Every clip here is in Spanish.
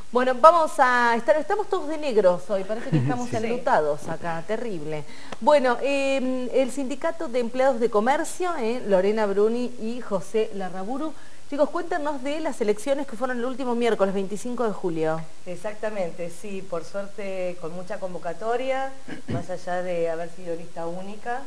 Bueno, estamos todos de negros hoy, parece que estamos Sí. enlutados acá, terrible. Bueno, el Sindicato de Empleados de Comercio, Lorena Bruni y José Larraburu. Chicos, cuéntanos de las elecciones que fueron el último miércoles, 25 de julio. Exactamente, sí, por suerte con mucha convocatoria, más allá de haber sido lista única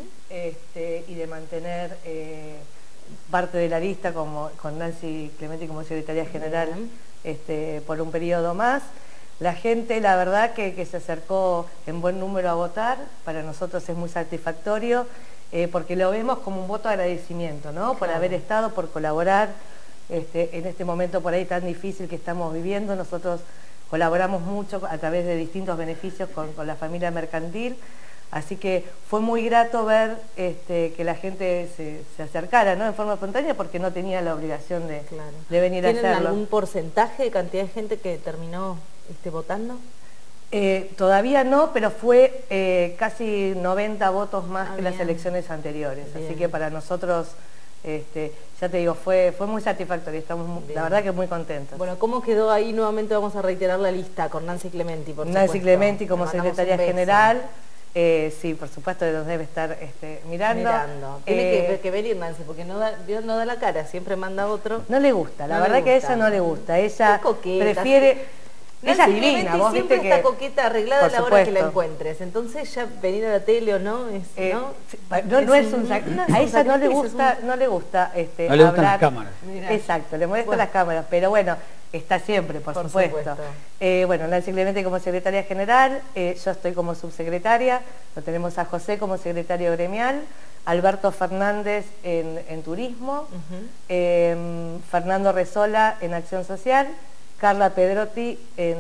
y de mantener parte de la lista con Nancy Clementi como secretaria general por un periodo más. La gente, la verdad, que se acercó en buen número a votar, para nosotros es muy satisfactorio, porque lo vemos como un voto de agradecimiento, ¿no? Por Claro. haber estado, por colaborar en este momento por ahí tan difícil que estamos viviendo. Nosotros colaboramos mucho a través de distintos beneficios con la familia mercantil, así que fue muy grato ver que la gente se acercara, ¿no? En forma espontánea, porque no tenía la obligación de venir a hacerlo. ¿Tienen algún porcentaje de cantidad de gente que terminó votando? Todavía no, pero fue casi 90 votos más que las elecciones anteriores. Bien. Así que para nosotros, ya te digo, fue muy satisfactorio. Estamos, la verdad, que muy contentos. Bueno, ¿cómo quedó ahí? Nuevamente vamos a reiterar la lista con Nancy Clementi, por supuesto. Nancy Clementi como secretaria general. Sí, por supuesto, nos debe estar mirando. Tiene que venir Nancy, porque no da la cara, siempre manda otro. No le gusta, la verdad que a ella no le gusta. Ella prefiere... Ella es divina, vos siempre viste está que... coqueta, arreglada a la hora que la encuentres. Entonces ya venir a la tele o no, a ella no le gusta, no le gusta no le gustan las cámaras. Exacto, le molestan las cámaras, pero bueno, está siempre, por supuesto. Bueno, Nancy Clemente como secretaria general, yo estoy como subsecretaria, lo tenemos a José como secretario gremial, Alberto Fernández en turismo, Fernando Rezola en acción social, Carla Pedrotti en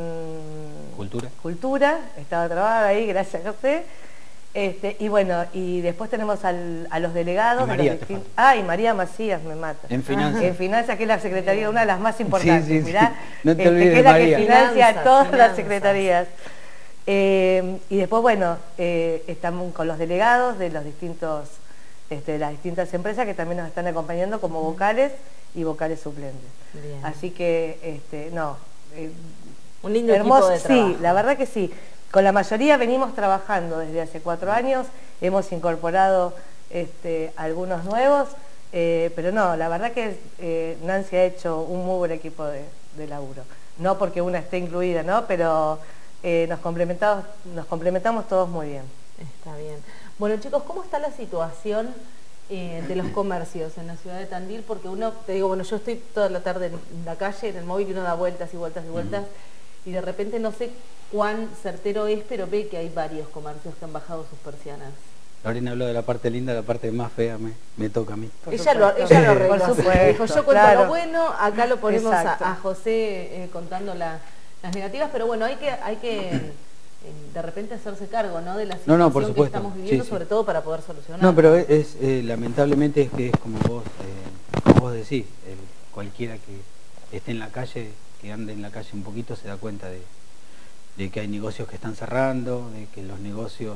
Cultura, estaba trabada ahí, gracias José. Y bueno, y después tenemos a los delegados. Y María Macías me mata. En Finanzas. En Finanzas, que es la secretaría, una de las más importantes, sí, mirá. No te olvides que es la que financia todas Finanzas. las secretarías. Y después, bueno, estamos con los delegados de los distintos, de las distintas empresas que también nos están acompañando como vocales y vocales suplentes. Bien. Así que, un lindo hermoso, equipo de trabajo. sí, la verdad que sí. Con la mayoría venimos trabajando desde hace 4 años, hemos incorporado algunos nuevos, pero no, la verdad que Nancy ha hecho un muy buen equipo de laburo. No porque una esté incluida, ¿no? Pero nos complementamos todos muy bien. Está bien. Bueno, chicos, ¿cómo está la situación de los comercios en la ciudad de Tandil? Porque te digo, bueno, yo estoy toda la tarde en la calle, en el móvil, y uno da vueltas y vueltas y vueltas, y de repente no sé cuán certero es, pero ve que hay varios comercios que han bajado sus persianas. Lorena habló de la parte linda, la parte más fea me toca a mí. Ella lo arregló. Por supuesto, Dijo, yo cuento lo bueno, acá lo ponemos a José contando las negativas, pero bueno, hay que de repente hacerse cargo, ¿no?, de la situación por supuesto, que estamos viviendo, sobre todo para poder solucionar. No, pero lamentablemente es que es como vos decís, cualquiera que esté en la calle, que ande en la calle un poquito, se da cuenta de que hay negocios que están cerrando, de que los negocios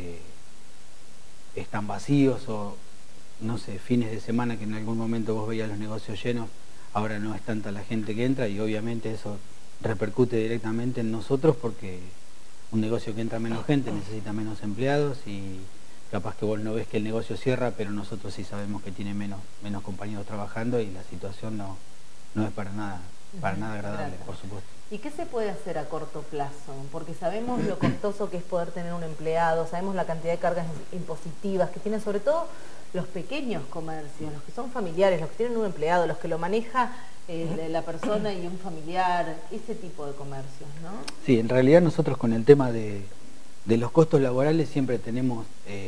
están vacíos, o no sé, fines de semana que en algún momento vos veías los negocios llenos, ahora no es tanta la gente que entra, y obviamente eso repercute directamente en nosotros, porque un negocio que entra menos gente necesita menos empleados, y capaz que vos no ves que el negocio cierra, pero nosotros sí sabemos que tiene menos compañeros trabajando, y la situación no es para nada agradable, por supuesto. ¿Y qué se puede hacer a corto plazo? Porque sabemos lo costoso que es poder tener un empleado, sabemos la cantidad de cargas impositivas que tienen sobre todo los pequeños comercios, los que son familiares, los que tienen un empleado, los que lo maneja la persona y un familiar, ese tipo de comercios, ¿no? Sí, en realidad nosotros con el tema de los costos laborales siempre tenemos,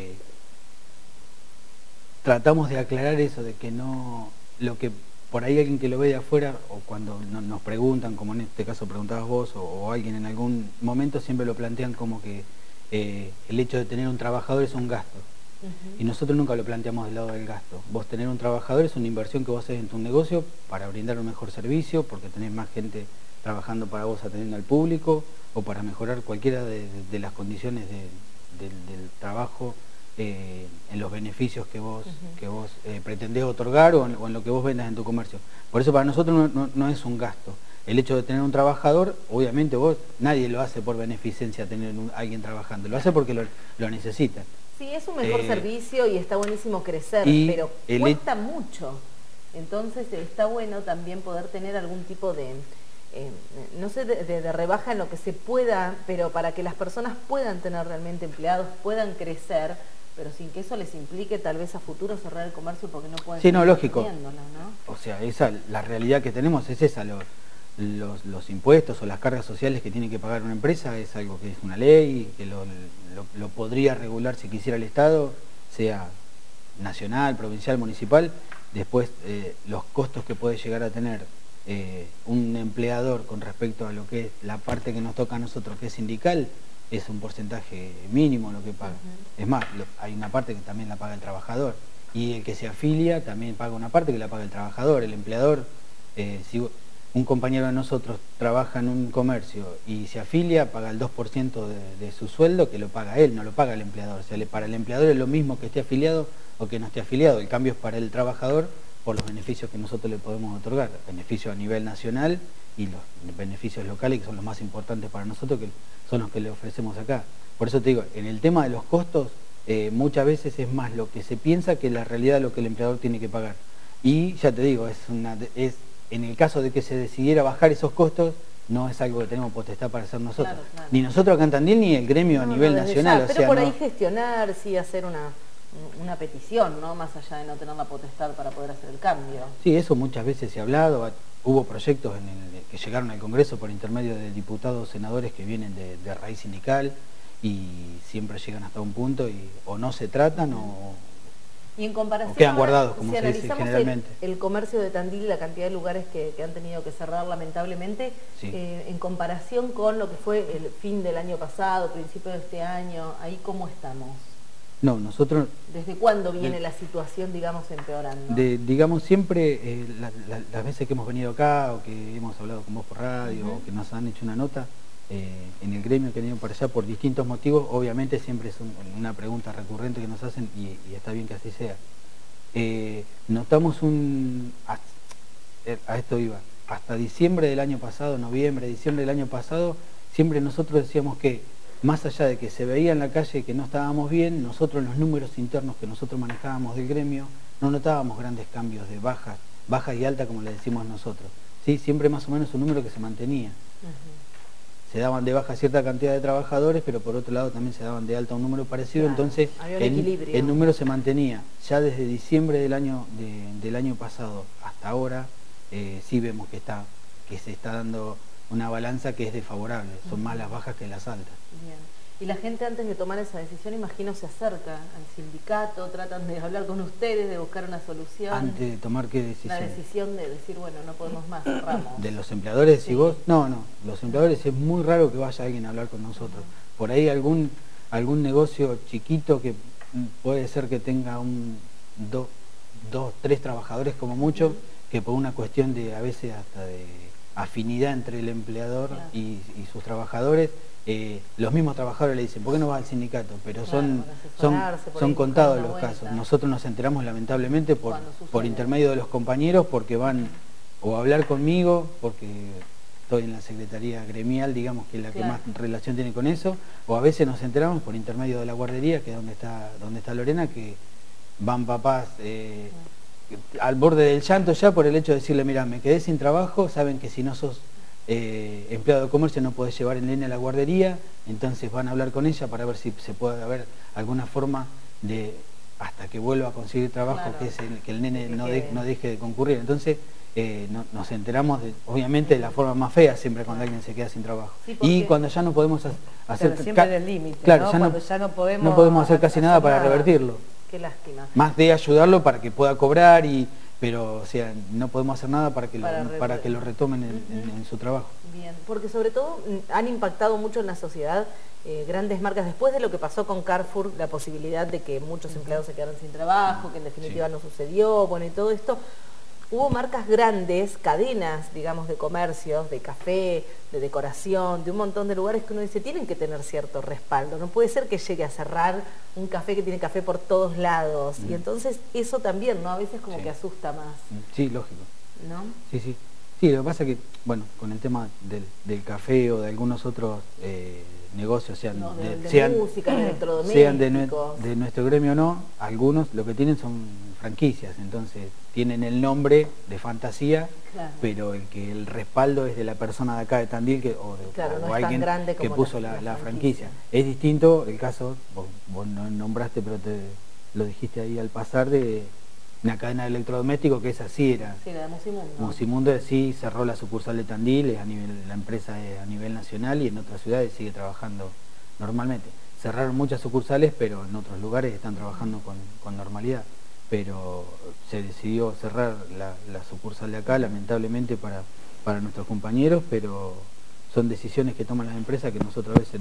tratamos de aclarar eso, de que no, lo que por ahí alguien que lo ve de afuera, o cuando nos preguntan, como en este caso preguntabas vos, o alguien en algún momento, siempre lo plantean como que el hecho de tener un trabajador es un gasto. Y nosotros nunca lo planteamos del lado del gasto. Vos tener un trabajador es una inversión que vos haces en tu negocio para brindar un mejor servicio, porque tenés más gente trabajando para vos, atendiendo al público, o para mejorar cualquiera de las condiciones del trabajo, en los beneficios que vos pretendés otorgar, o en lo que vos vendas en tu comercio. Por eso para nosotros no es un gasto. el hecho de tener un trabajador, obviamente nadie lo hace por beneficencia tener alguien trabajando, lo hace porque lo necesita. Sí, es un mejor servicio y está buenísimo crecer, pero cuesta mucho. Entonces está bueno también poder tener algún tipo de, no sé, de rebaja en lo que se pueda, pero para que las personas puedan tener realmente empleados, puedan crecer, pero sin que eso les implique tal vez a futuro cerrar el comercio porque no pueden... Sí, no, lógico. ¿no? O sea, la realidad que tenemos es esa, los impuestos o las cargas sociales que tiene que pagar una empresa es algo que es una ley, que lo podría regular si quisiera el Estado, sea nacional, provincial, municipal. Después los costos que puede llegar a tener un empleador con respecto a lo que es la parte que nos toca a nosotros, que es sindical, es un porcentaje mínimo lo que paga. Es más, hay una parte que también la paga el trabajador, y el que se afilia también paga una parte que la paga el trabajador. El empleador, si un compañero de nosotros trabaja en un comercio y se afilia, paga el 2% de su sueldo, que lo paga él, no lo paga el empleador. O sea, para el empleador es lo mismo que esté afiliado o que no esté afiliado. El cambio es para el trabajador por los beneficios que nosotros le podemos otorgar, beneficios a nivel nacional y los beneficios locales, que son los más importantes para nosotros, que son los que le ofrecemos acá. Por eso te digo, en el tema de los costos, muchas veces es más lo que se piensa que la realidad de lo que el empleador tiene que pagar. Y ya te digo, en el caso de que se decidiera bajar esos costos, no es algo que tenemos potestad para hacer nosotros. Claro. Ni nosotros acá en Tandil, ni el gremio a nivel nacional. Pero por ahí gestionar, sí, hacer una petición, ¿no? Más allá de no tener la potestad para poder hacer el cambio. Sí, eso muchas veces se ha hablado. Hubo proyectos que llegaron al Congreso por intermedio de diputados, senadores que vienen de raíz sindical y siempre llegan hasta un punto y o no se tratan y en comparación, o quedan guardados, como si se dice generalmente. El comercio de Tandil y la cantidad de lugares que han tenido que cerrar lamentablemente, sí. En comparación con lo que fue el fin del año pasado, principio de este año, ¿ahí cómo estamos? No, nosotros... ¿Desde cuándo viene la situación, digamos, empeorando? Digamos, siempre, las veces que hemos venido acá, o que hemos hablado con vos por radio, o que nos han hecho una nota, en el gremio que han ido para allá por distintos motivos, obviamente siempre es una pregunta recurrente que nos hacen, y está bien que así sea. Notamos a esto iba, hasta diciembre del año pasado, noviembre, diciembre del año pasado, siempre nosotros decíamos que, más allá de que se veía en la calle que no estábamos bien, nosotros en los números internos que nosotros manejábamos del gremio, no notábamos grandes cambios de baja y alta como le decimos nosotros. ¿Sí? Siempre más o menos un número que se mantenía. Se daban de baja cierta cantidad de trabajadores, pero por otro lado también se daban de alta un número parecido, claro, entonces el número se mantenía. Ya desde diciembre del año pasado hasta ahora, sí vemos que se está dando una balanza que es desfavorable, son más las bajas que las altas. Bien. Y la gente antes de tomar esa decisión, imagino, se acerca al sindicato, tratan de hablar con ustedes, de buscar una solución. ¿Antes de tomar qué decisión? La decisión de decir, bueno, no podemos más, cerramos. ¿De los empleadores? Sí. ¿Y vos? No, los empleadores es muy raro que vaya alguien a hablar con nosotros. Por ahí algún negocio chiquito que puede ser que tenga dos, tres trabajadores como mucho, que por una cuestión de, a veces hasta de afinidad entre el empleador, claro, y sus trabajadores, los mismos trabajadores le dicen, ¿por qué no vas al sindicato? Pero claro, son contados los casos. Nosotros nos enteramos lamentablemente por intermedio de los compañeros, porque van o a hablar conmigo, porque estoy en la secretaría gremial, digamos, que es la claro, que más relación tiene con eso, o a veces nos enteramos por intermedio de la guardería, que es donde está Lorena, que van papás al borde del llanto ya por el hecho de decirle, mira, me quedé sin trabajo, saben que si no sos empleado de comercio no podés llevar el nene a la guardería, entonces van a hablar con ella para ver si se puede haber alguna forma de, hasta que vuelva a conseguir trabajo, claro, que el nene no deje de concurrir. Entonces nos enteramos, obviamente, de la forma más fea siempre cuando alguien se queda sin trabajo. Sí, y cuando ya no podemos hacer... siempre del límite, claro, ¿no? ya no podemos hacer casi nada para revertirlo. Qué lástima. Más de ayudarlo para que pueda cobrar, pero o sea, no podemos hacer nada para que lo retomen en su trabajo. Bien, porque sobre todo han impactado mucho en la sociedad grandes marcas, después de lo que pasó con Carrefour, la posibilidad de que muchos empleados se quedaran sin trabajo, que en definitiva no sucedió, bueno, y todo esto. Hubo marcas grandes, cadenas, digamos, de comercios, de café, de decoración, de un montón de lugares que uno dice, tienen que tener cierto respaldo. No puede ser que llegue a cerrar un café que tiene café por todos lados. Y entonces eso también, ¿no? A veces como que asusta más. Sí, lógico. ¿No? Sí. Sí, lo que pasa es que, bueno, con el tema del café o de algunos otros negocios, sean música, de electrodomésticos, sean de nuestro gremio o no, algunos lo que tienen son franquicias, entonces tienen el nombre de fantasía, claro, pero el respaldo es de la persona de acá de Tandil o alguien que puso la franquicia. Es distinto el caso, vos no nombraste, pero lo dijiste ahí al pasar, de una cadena de electrodomésticos que esa sí era. Sí, la de Musimundo. Musimundo sí cerró la sucursal de Tandil, la empresa es a nivel nacional y en otras ciudades sigue trabajando normalmente. Cerraron muchas sucursales, pero en otros lugares están trabajando con normalidad. Pero se decidió cerrar la sucursal de acá, lamentablemente para nuestros compañeros, pero son decisiones que toman las empresas que nosotros a veces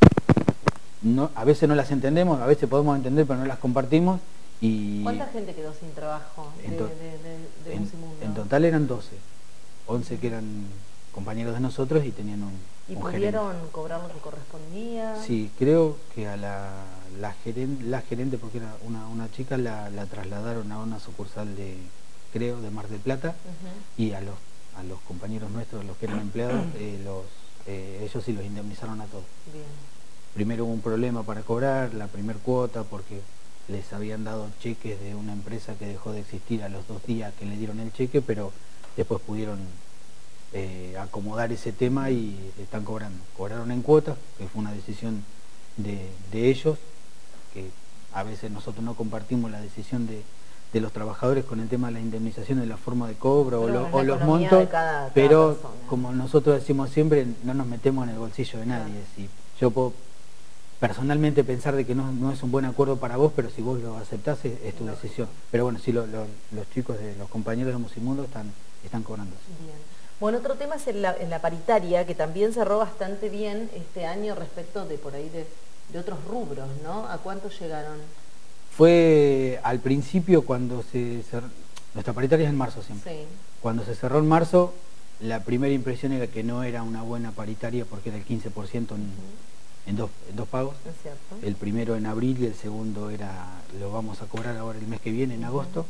a veces no las entendemos, a veces podemos entender pero no las compartimos. ¿Cuánta gente quedó sin trabajo de Musimundo? En total eran 12, 11 que eran compañeros de nosotros y tenían un pudieron gerente. Cobrar lo que correspondía? Sí, creo que a la gerente, porque era una chica, la trasladaron a una sucursal de Mar del Plata, y a los compañeros nuestros, los que eran empleados, ellos sí los indemnizaron a todos. Bien. Primero hubo un problema para cobrar la primer cuota porque les habían dado cheques de una empresa que dejó de existir a los 2 días que le dieron el cheque, pero después pudieron acomodar ese tema y están cobrando. Cobraron en cuotas, que fue una decisión de ellos, que a veces nosotros no compartimos la decisión de los trabajadores con el tema de la indemnización, de la forma de cobro o los montos, pero persona. Como nosotros decimos siempre, no nos metemos en el bolsillo de nadie. Si yo puedo personalmente pensar de que no es un buen acuerdo para vos, pero si vos lo aceptás es tu decisión. Pero bueno, sí, los chicos, los compañeros de Musimundo están cobrando. Bien. Bueno, otro tema es en la paritaria, que también cerró bastante bien este año respecto de por ahí de otros rubros, ¿no? ¿A cuánto llegaron? Fue al principio cuando se cerró, nuestra paritaria es en marzo siempre. Sí. Cuando se cerró en marzo, la primera impresión era que no era una buena paritaria porque era el 15% en dos pagos. Es cierto. El primero en abril y el segundo lo vamos a cobrar ahora el mes que viene, en agosto.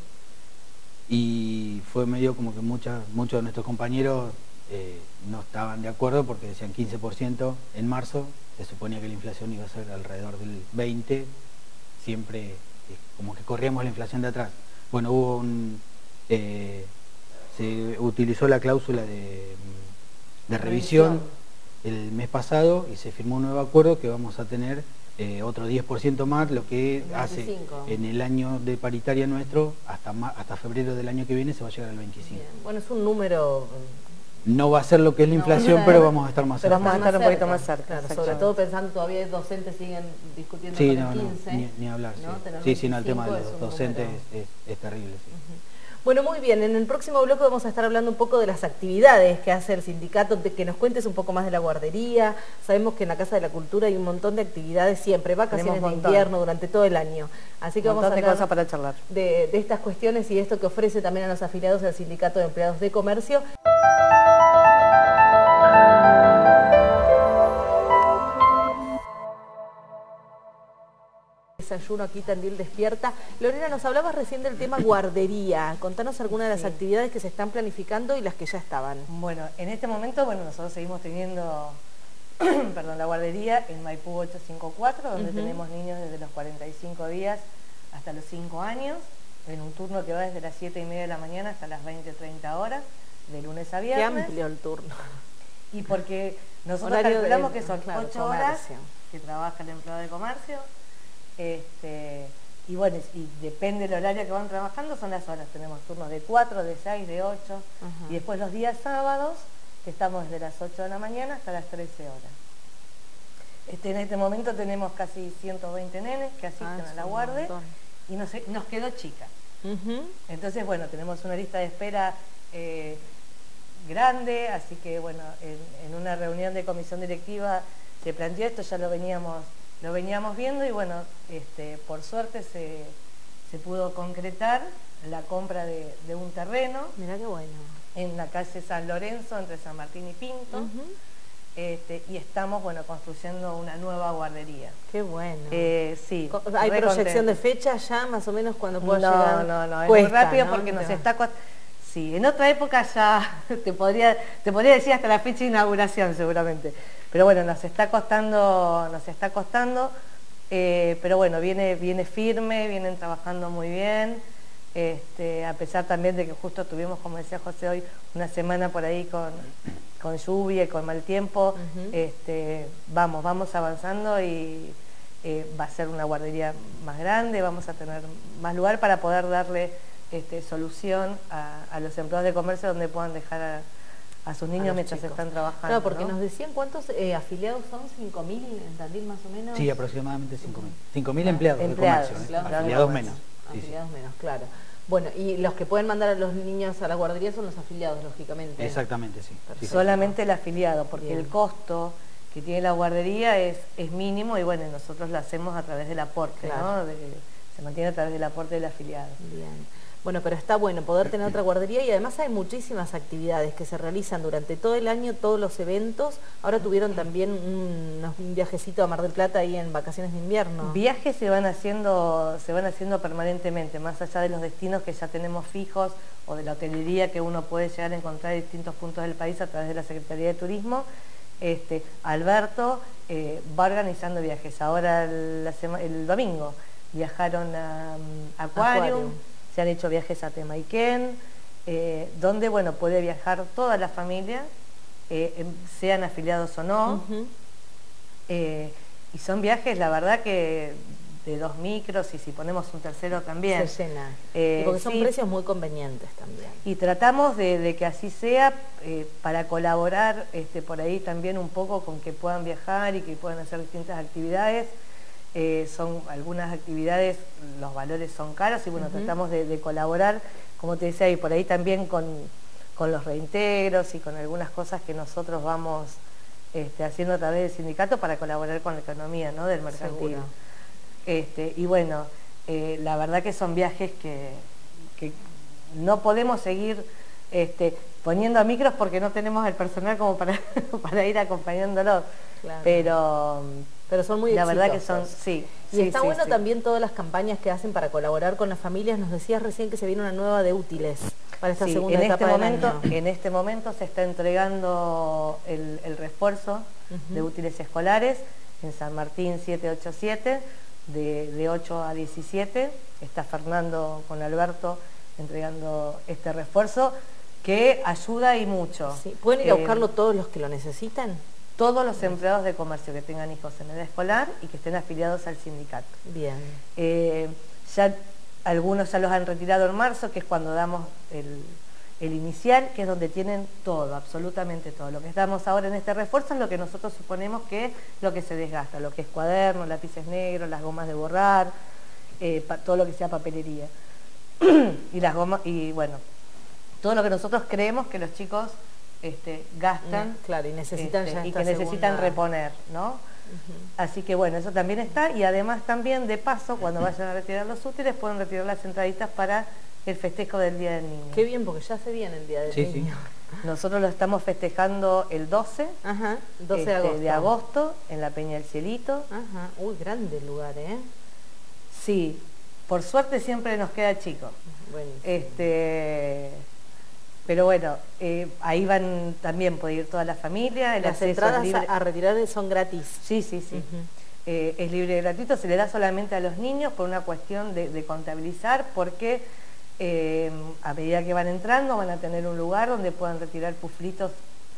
Y fue medio como que muchos de nuestros compañeros no estaban de acuerdo porque decían 15% en marzo, se suponía que la inflación iba a ser alrededor del 20%, siempre como que corríamos la inflación de atrás. Bueno, se utilizó la cláusula de revisión el mes pasado y se firmó un nuevo acuerdo que vamos a tener otro 10% más, lo que hace en el año de paritaria nuestro, hasta febrero del año que viene se va a llegar al 25%. Bien. Bueno, es un número... No va a ser lo que es la inflación, pero vamos a estar más cerca. Vamos a estar un poquito más cerca. Claro, sobre todo pensando todavía docentes siguen discutiendo sí, con el 15. Ni hablar. ¿No? Sí, el tema de los docentes es terrible. Sí. Bueno, muy bien, en el próximo bloque vamos a estar hablando un poco de las actividades que hace el sindicato, que nos cuentes un poco más de la guardería. Sabemos que en la Casa de la Cultura hay un montón de actividades siempre, vacaciones de invierno durante todo el año. Así que vamos a hablar de cosas para charlar. De estas cuestiones y de esto que ofrece también a los afiliados del Sindicato de Empleados de Comercio. Desayuno aquí, Tandil despierta. Lorena, nos hablabas recién del tema guardería. Contanos algunas de las actividades que se están planificando y las que ya estaban. Bueno, en este momento, nosotros seguimos teniendo la guardería en Maipú 854, donde tenemos niños desde los 45 días hasta los 5 años, en un turno que va desde las 7:30 de la mañana hasta las 20:30 horas, de lunes a viernes. Qué amplio el turno. Y porque nosotros calculamos que son 8 horas que trabaja el empleado de comercio. Y bueno, y depende del horario que van trabajando, son las horas. Tenemos turnos de 4, de 6, de 8, y después los días sábados, que estamos desde las 8 de la mañana hasta las 13 horas. En este momento tenemos casi 120 nenes que asisten a la guardia, y nos quedó chica. Entonces, bueno, tenemos una lista de espera grande, así que bueno, en una reunión de comisión directiva se planteó esto, ya lo veníamos viendo y bueno, por suerte se pudo concretar la compra de un terreno. Mirá qué bueno. En la calle San Lorenzo, entre San Martín y Pinto. Y estamos, construyendo una nueva guardería. Qué bueno. Sí. ¿Hay proyección de fecha ya, más o menos, cuando pueda llegar? No, es muy rápido porque nos está... Sí, en otra época ya te podría decir hasta la fecha de inauguración seguramente. Pero bueno, nos está costando, pero bueno, viene firme, vienen trabajando muy bien. A pesar también de que justo tuvimos, como decía José hoy, una semana por ahí con lluvia y con mal tiempo. Vamos avanzando y va a ser una guardería más grande, vamos a tener más lugar para poder darle solución a los empleados de comercio donde puedan dejar a sus niños mientras están trabajando. Claro, porque nos decían cuántos afiliados son, 5.000 en Tandil más o menos. Sí, aproximadamente 5.000. 5.000 empleados de comercio, afiliados menos. Afiliados menos, claro. Bueno, y los que pueden mandar a los niños a la guardería son los afiliados, lógicamente. Exactamente, sí. Solamente el afiliado, porque el costo que tiene la guardería es mínimo y bueno, nosotros lo hacemos a través del aporte, ¿no? Se mantiene a través del aporte del afiliado. Bien. Bueno, pero está bueno poder tener otra guardería y además hay muchísimas actividades que se realizan durante todo el año, todos los eventos. Ahora tuvieron también un viajecito a Mar del Plata ahí en vacaciones de invierno. Viajes se van haciendo permanentemente, más allá de los destinos que ya tenemos fijos o de la hotelería que uno puede llegar a encontrar en distintos puntos del país a través de la Secretaría de Turismo. Alberto va organizando viajes. Ahora el domingo viajaron a Aquarium. Se han hecho viajes a Temaiken, donde bueno, puede viajar toda la familia, sean afiliados o no. Y son viajes, la verdad que de 2 micros y si ponemos un tercero también. Se llena. Porque son precios muy convenientes también. Y tratamos de que así sea para colaborar por ahí también un poco con que puedan viajar y que puedan hacer distintas actividades. Son algunas actividades, los valores son caros y bueno, tratamos de colaborar, como te decía, y por ahí también con los reintegros y con algunas cosas que nosotros vamos haciendo a través del sindicato para colaborar con la economía, ¿no?, del mercantil. Y bueno, la verdad que son viajes que no podemos seguir poniendo a micros porque no tenemos el personal como para ir acompañándolos. Claro. Pero son muy exitosos. La verdad que son, Y está bueno también todas las campañas que hacen para colaborar con las familias. Nos decías recién que se viene una nueva de útiles para esta segunda etapa del año. En este momento se está entregando el refuerzo de útiles escolares en San Martín 787, de 8 a 17. Está Fernando con Alberto entregando este refuerzo que ayuda y mucho. ¿Pueden ir a buscarlo todos los que lo necesitan? Todos los empleados de comercio que tengan hijos en edad escolar y que estén afiliados al sindicato. Bien. Ya algunos ya los han retirado en marzo, que es cuando damos el inicial, que es donde tienen todo, absolutamente todo. Lo que damos ahora en este refuerzo es lo que nosotros suponemos que es lo que se desgasta, lo que es cuadernos, lápices negros, las gomas de borrar, todo lo que sea papelería. Y las gomas, y bueno, todo lo que nosotros creemos que los chicos gastan, claro, y necesitan y que necesitan reponer, ¿no? Así que bueno, eso también está, y además también de paso, cuando vayan a retirar los útiles, pueden retirar las entraditas para el festejo del Día del Niño. Qué bien, porque ya se viene el Día del Niño. Nosotros lo estamos festejando el 12, 12 de agosto, en la Peña del Cielito. Uy, grande el lugar, ¿eh? Sí, por suerte siempre nos queda chico. Buenísimo. Pero bueno, ahí van también, puede ir toda la familia. Las entradas a retirar son gratis. Sí. Es libre y gratuito, se le da solamente a los niños por una cuestión de contabilizar, porque a medida que van entrando van a tener un lugar donde puedan retirar puflitos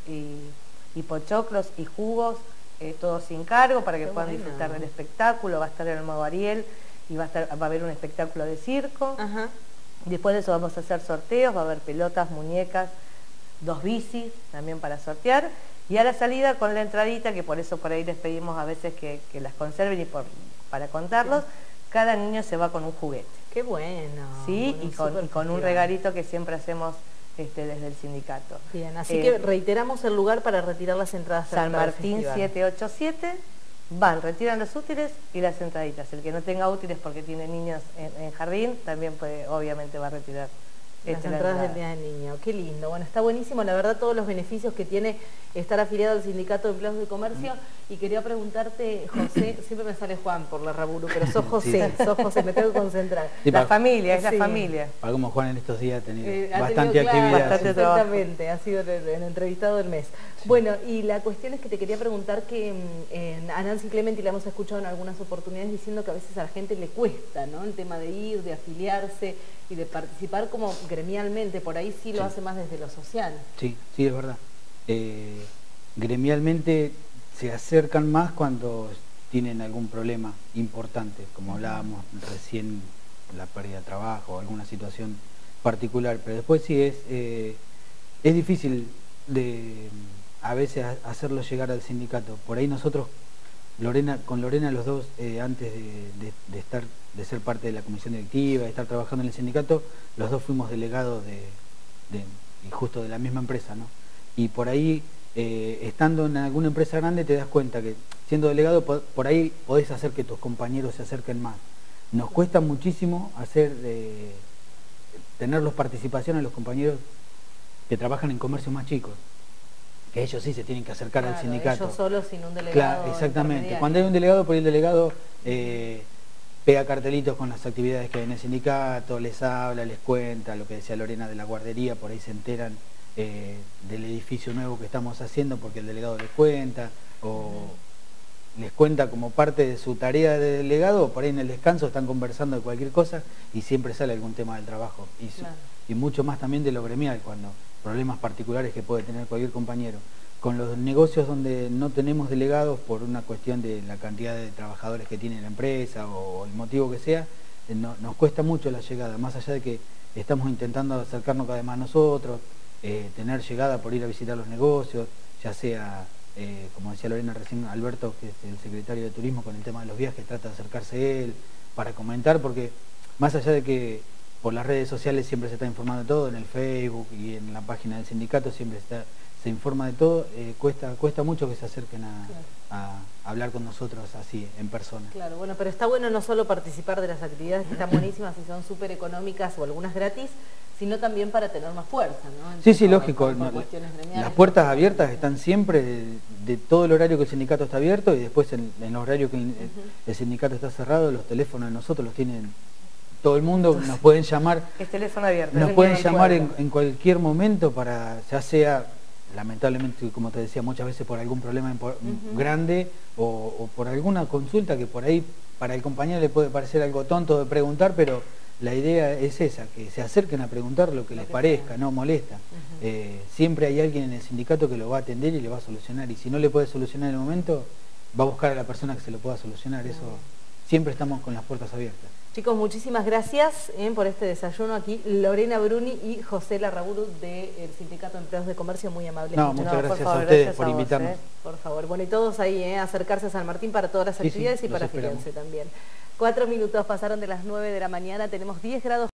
y pochoclos y jugos, todos sin cargo, para que puedan disfrutar del espectáculo. Va a estar el Mago Ariel y va a haber un espectáculo de circo. Después de eso vamos a hacer sorteos, va a haber pelotas, muñecas, 2 bicis también para sortear. Y a la salida con la entradita, que por eso por ahí les pedimos a veces que las conserven y para contarlos, cada niño se va con un juguete. ¡Qué bueno! Sí, y con un regalito que siempre hacemos desde el sindicato. Bien, así que reiteramos el lugar para retirar las entradas. San Martín 787. Van, retiran los útiles y las entraditas. El que no tenga útiles porque tiene niños en jardín, también puede, obviamente va a retirar las entradas del Día del Niño. Qué lindo. Bueno, está buenísimo, la verdad, todos los beneficios que tiene estar afiliado al Sindicato de Empleados de Comercio. Y quería preguntarte, José, siempre me sale Juan por la Raburu, pero sos José, sos José, me tengo que concentrar. Sí, la familia, es la familia. Para como Juan en estos días ha tenido bastante actividad. Bastante exactamente, ha sido el entrevistado del mes. Sí. Bueno, y la cuestión es que te quería preguntar que a Nancy Clemente la hemos escuchado en algunas oportunidades diciendo que a veces a la gente le cuesta, ¿no? El tema de ir, de afiliarse y de participar como gremialmente, por ahí sí lo hace más desde lo social. Sí, sí, es verdad. Gremialmente se acercan más cuando tienen algún problema importante, como hablábamos recién, la pérdida de trabajo o alguna situación particular, pero después sí es difícil a veces hacerlo llegar al sindicato. Por ahí nosotros, con Lorena los dos, antes de ser parte de la comisión directiva, de estar trabajando en el sindicato, los dos fuimos delegados y justo de la misma empresa, ¿no? Y por ahí, estando en alguna empresa grande, te das cuenta que siendo delegado por ahí podés hacer que tus compañeros se acerquen más. Nos cuesta muchísimo tenerlos participación a los compañeros que trabajan en comercios más chicos, que ellos sí se tienen que acercar al sindicato. Ellos solos sin un delegado. Claro, exactamente. Cuando hay un delegado, por ahí el delegado pega cartelitos con las actividades que hay en el sindicato, les habla, les cuenta, lo que decía Lorena de la guardería, por ahí se enteran del edificio nuevo que estamos haciendo porque el delegado les cuenta, o les cuenta como parte de su tarea de delegado, o por ahí en el descanso están conversando de cualquier cosa y siempre sale algún tema del trabajo. Y mucho más también de lo gremial, cuando problemas particulares que puede tener cualquier compañero. Con los negocios donde no tenemos delegados por una cuestión de la cantidad de trabajadores que tiene la empresa o el motivo que sea, nos cuesta mucho la llegada, más allá de que estamos intentando acercarnos cada vez más a nosotros, tener llegada por ir a visitar los negocios, ya sea, como decía Lorena recién, Alberto, que es el secretario de Turismo, con el tema de los viajes, trata de acercarse él para comentar, porque más allá de que por las redes sociales siempre se está informando de todo, en el Facebook y en la página del sindicato siempre se informa de todo, cuesta mucho que se acerquen a hablar con nosotros así, en persona. Claro, bueno, pero está bueno no solo participar de las actividades que están buenísimas y son súper económicas o algunas gratis, sino también para tener más fuerza, ¿no? Sí, lógico. Las puertas abiertas están siempre de todo el horario que el sindicato está abierto, y después en el horario que el sindicato está cerrado, los teléfonos de nosotros los tienen todo el mundo, nos pueden llamar. Es teléfono abierto. Nos pueden llamar en cualquier momento ya sea, lamentablemente, como te decía, muchas veces por algún problema grande o por alguna consulta que por ahí para el compañero le puede parecer algo tonto de preguntar, pero la idea es esa, que se acerquen a preguntar lo que les parezca, no molesta. Siempre hay alguien en el sindicato que lo va a atender y le va a solucionar, y si no le puede solucionar en el momento, va a buscar a la persona que se lo pueda solucionar. Eso siempre estamos con las puertas abiertas. Chicos, muchísimas gracias por este desayuno aquí. Lorena Bruni y José Larraburu del Sindicato de Empleados de Comercio, muy amables. Muchas gracias a ustedes por invitarnos. Por favor, bueno, y todos ahí, acercarse a San Martín para todas las actividades y para afiliarse también. 4 minutos pasaron de las 9 de la mañana, tenemos 10 grados.